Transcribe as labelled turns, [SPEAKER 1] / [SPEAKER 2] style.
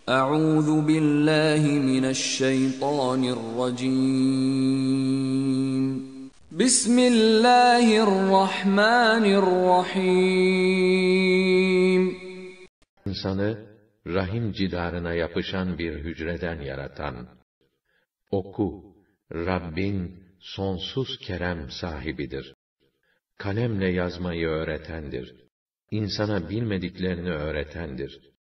[SPEAKER 1] أعوذ بالله من الشيطان الرجيم بسم الله الرحمن الرحيم
[SPEAKER 2] İnsanı rahim cidarına yapışan bir hücreden yaratan, oku, Rabbin sonsuz kerem sahibidir. Kalemle yazmayı öğretendir. İnsana bilmediklerini öğretendir.